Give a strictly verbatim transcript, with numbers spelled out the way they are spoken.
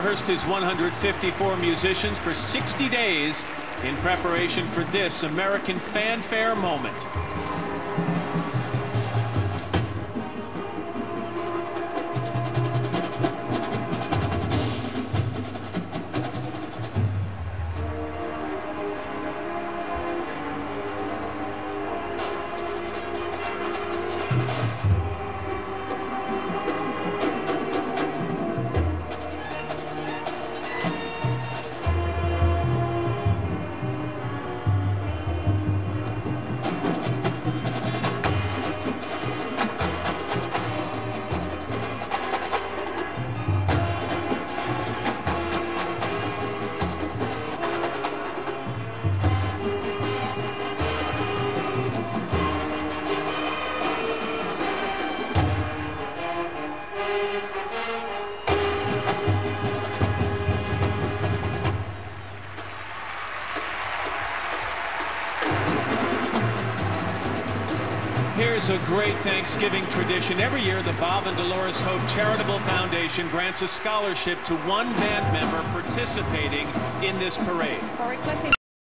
Rehearsed his one hundred fifty-four musicians for sixty days in preparation for this American fanfare moment. Here's a great Thanksgiving tradition. Every year, the Bob and Dolores Hope Charitable Foundation grants a scholarship to one band member participating in this parade. For requesting